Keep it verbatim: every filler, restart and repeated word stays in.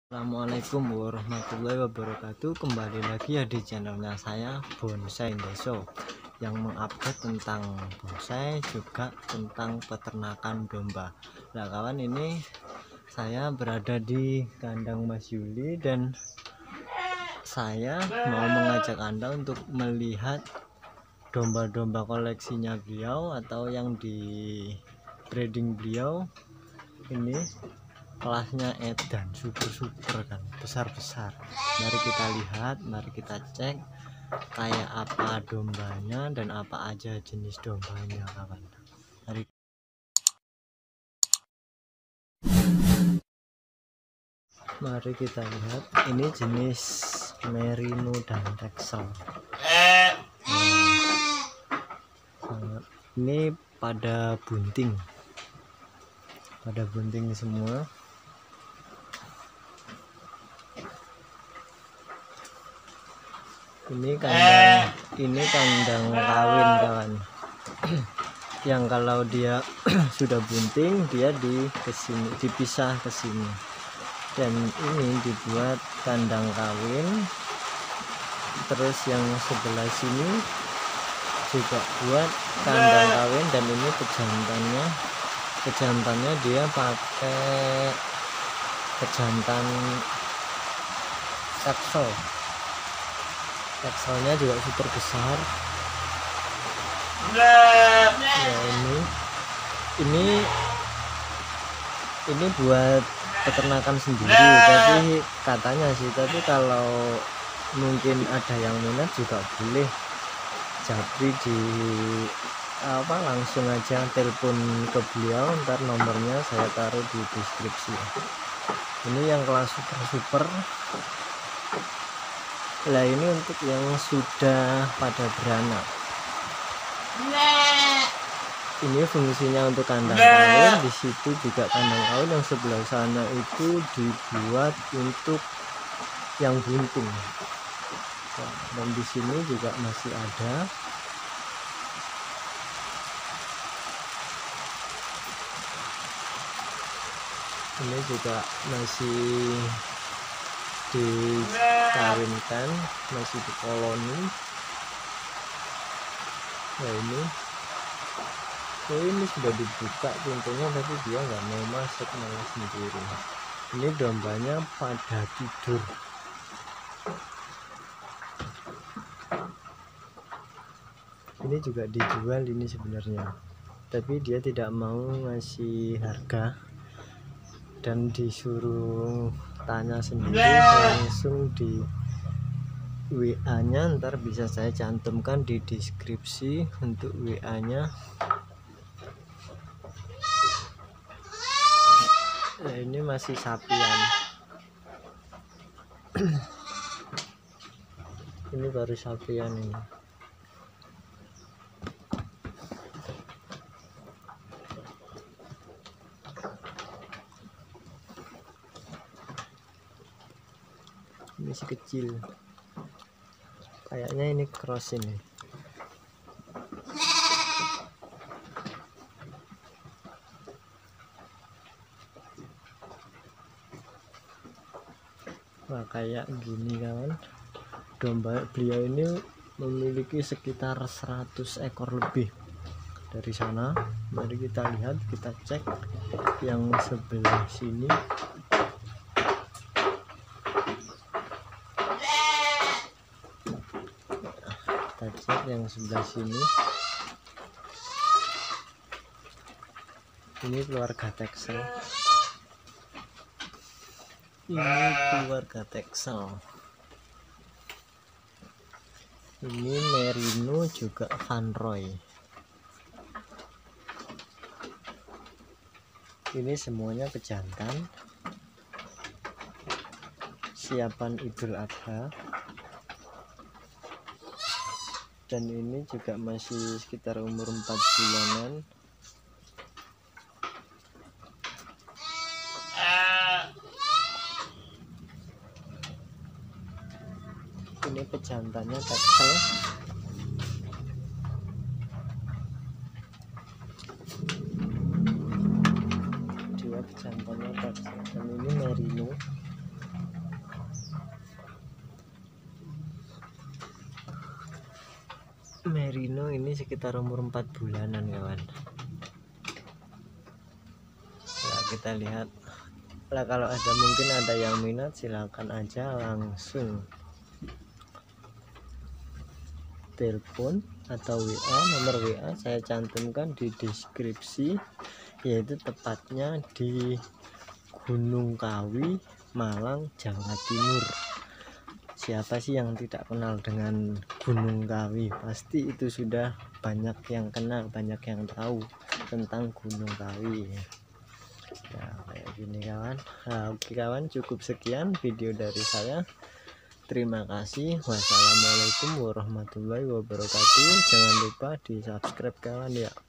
Assalamualaikum warahmatullahi wabarakatuh. Kembali lagi ya di channelnya saya Bonsai Indeso, yang mengupdate tentang bonsai juga tentang peternakan domba. Nah kawan, ini saya berada di kandang Mas Yuli dan saya mau mengajak Anda untuk melihat domba-domba koleksinya beliau atau yang di breeding beliau. Ini kelasnya edan, super-super kan, besar-besar. Mari kita lihat, mari kita cek kayak apa dombanya dan apa aja jenis dombanya kawan. Mari mari kita lihat. Ini jenis merino dan texel. Nah, ini pada bunting pada bunting semua. Ini kandang ini kandang kawin kawan. Yang kalau dia sudah bunting dia di kesini dipisah ke sini, dan ini dibuat kandang kawin. Terus yang sebelah sini juga buat kandang kawin, dan ini pejantannya pejantannya dia pakai pejantan texel. Texelnya juga super besar. Ya ini ini ini buat peternakan sendiri, tapi katanya sih, tapi kalau mungkin ada yang minat juga boleh japri di apa langsung aja telepon ke beliau, ntar nomornya saya taruh di deskripsi. Ini yang kelas super super. Nah ini untuk yang sudah pada beranak. Ini fungsinya untuk kandang kawin. Di situ juga kandang kawin, yang sebelah sana itu dibuat untuk yang bunting. Nah, dan di sini juga masih ada. Ini juga masih dikawinkan, masih di koloni. Nah ini oh ini sudah dibuka pintunya, tapi dia nggak mau masuk, malah sendiri. Ini dombanya pada tidur. Ini juga dijual ini sebenarnya, tapi dia tidak mau ngasih harga dan disuruh tanya sendiri langsung di W A nya. Ntar bisa saya cantumkan di deskripsi untuk W A nya. Nah, ini masih sapian. Ini baru sapian ini. Ini masih kecil. Kayaknya ini cross ini. Wah, kayak gini kawan. Domba beliau ini memiliki sekitar seratus ekor lebih. Dari sana mari kita lihat, kita cek yang sebelah sini. Kita cek yang sebelah sini. Ini keluarga texel. Ini keluarga texel. Ini merino juga Van Roy. Ini semuanya pejantan, siapan Idul Adha. Dan ini juga masih sekitar umur empat bulanan. Ini pejantannya texel. Dia pejantannya texel. Dan ini merino. merino ini sekitar umur empat bulanan kawan. Nah, kita lihat lah, kalau ada mungkin ada yang minat silakan aja langsung telepon atau W A. Nomor W A saya cantumkan di deskripsi, yaitu tepatnya di Gunung Kawi, Malang, Jawa Timur. Siapa sih yang tidak kenal dengan Gunung Kawi? Pasti itu sudah banyak yang kenal, banyak yang tahu tentang Gunung Kawi. Nah, kayak gini kawan. Nah, oke kawan, cukup sekian video dari saya. Terima kasih. Wassalamualaikum warahmatullahi wabarakatuh. Jangan lupa di subscribe kawan ya.